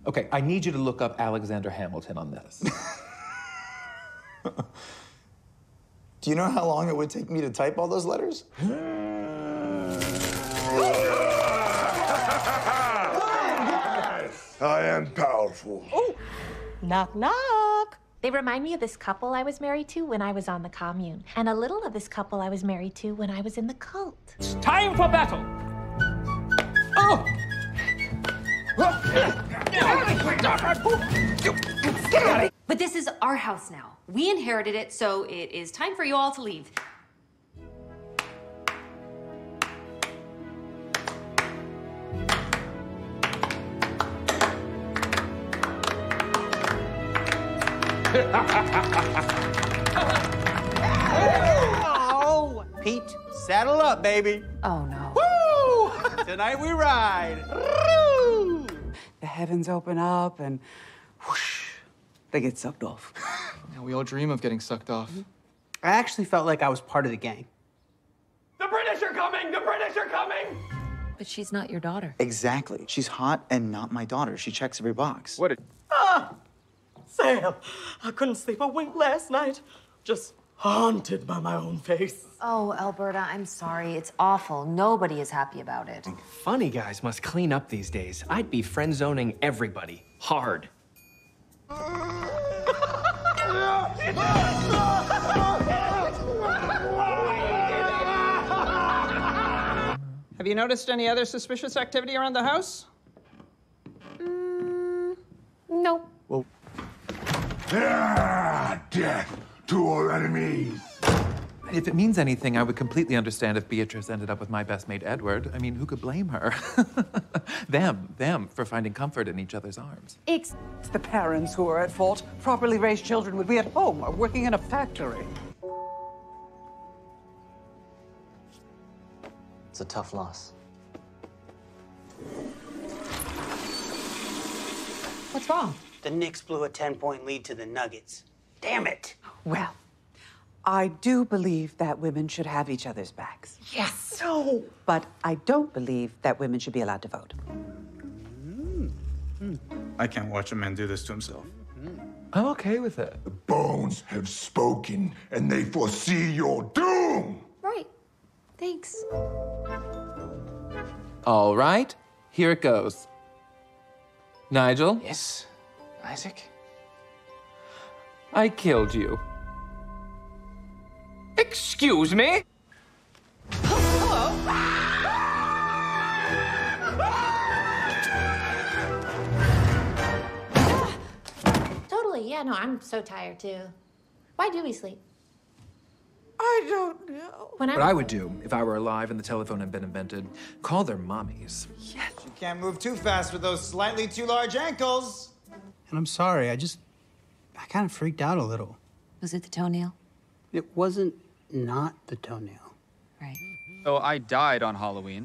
Okay, I need you to look up Alexander Hamilton on this. Do you know how long it would take me to type all those letters? I am powerful. Oh, knock, knock. They remind me of this couple I was married to when I was on the commune, and a little of this couple I was married to when I was in the cult. It's time for battle. Oh! But this is our house now. We inherited it, so it is time for you all to leave. Oh, Pete, saddle up, baby. Oh, no. Woo! Tonight we ride. Woo! The heavens open up and whoosh, they get sucked off. Yeah, we all dream of getting sucked off. I actually felt like I was part of the gang. The British are coming! The British are coming! But she's not your daughter. Exactly. She's hot and not my daughter. She checks every box. What did... Sam, I couldn't sleep a wink last night. Just haunted by my own face. Oh, Alberta, I'm sorry. It's awful. Nobody is happy about it. Funny guys must clean up these days. I'd be friend-zoning everybody. Hard. Have you noticed any other suspicious activity around the house? No. Well, death to all enemies. If it means anything, I would completely understand if Beatrice ended up with my best mate, Edward. I mean, who could blame her? Them, for finding comfort in each other's arms. It's the parents who are at fault. Properly raised children would be at home or working in a factory. It's a tough loss. What's wrong? The Knicks blew a 10-point lead to the Nuggets. Damn it. Well, I do believe that women should have each other's backs. Yes. No. But I don't believe that women should be allowed to vote. I can't watch a man do this to himself. I'm okay with it. The bones have spoken, and they foresee your doom! Right. Thanks. All right, here it goes. Nigel? Yes, Isaac? I killed you. Excuse me? Totally, yeah, no, I'm so tired too. Why do we sleep? I don't know. What I would do if I were alive and the telephone had been invented, call their mommies. Yes. You can't move too fast with those slightly too large ankles. And I'm sorry, I kind of freaked out a little. Was it the toenail? It wasn't not the toenail. Right. So I died on Halloween.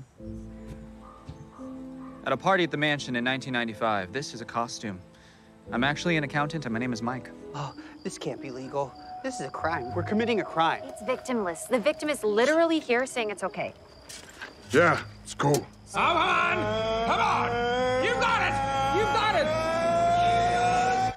At a party at the mansion in 1995. This is a costume. I'm actually an accountant, and my name is Mike. Oh, this can't be legal. This is a crime. We're committing a crime. It's victimless. The victim is literally here saying it's okay. Yeah, it's cool. Come on! Come on! You got it! You got it!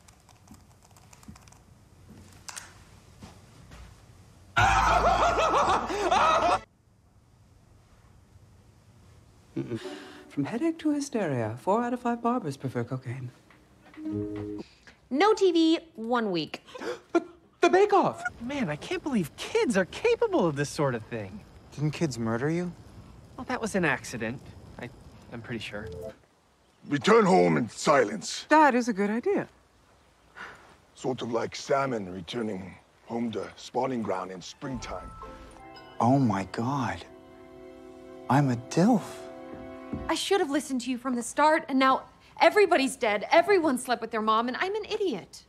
From headache to hysteria, 4 out of 5 barbers prefer cocaine. No TV, 1 week. But the Bake Off! Man, I can't believe kids are capable of this sort of thing. Didn't kids murder you? Well, that was an accident. I'm pretty sure. Return home in silence. That is a good idea. Sort of like salmon returning home to spawning ground in springtime. Oh my God. I'm a DILF. I should have listened to you from the start, and now everybody's dead. Everyone slept with their mom, and I'm an idiot.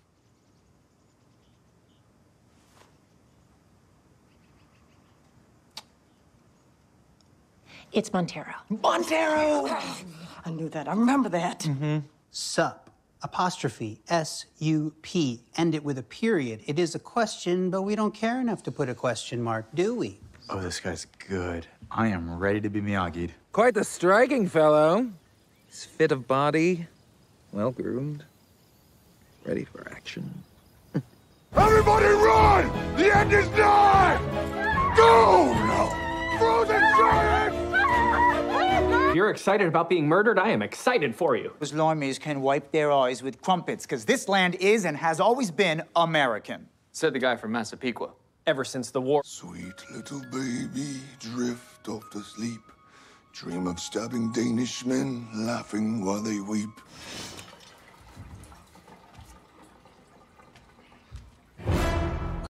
It's Montero. Montero! I knew that. I remember that. Sup, apostrophe, S-U-P. End it with a period. It is a question, but we don't care enough to put a question mark, do we? Oh, this guy's good. I am ready to be Miyagi'd. Quite the striking fellow. He's fit of body, well-groomed, ready for action. Everybody run! The end is nigh! Go now! Frozen giant! You're excited about being murdered? I am excited for you. Those limeys can wipe their eyes with crumpets, because this land is and has always been American. Said the guy from Massapequa. Ever since the war. Sweet little baby, drift off to sleep. Dream of stabbing Danish men, laughing while they weep.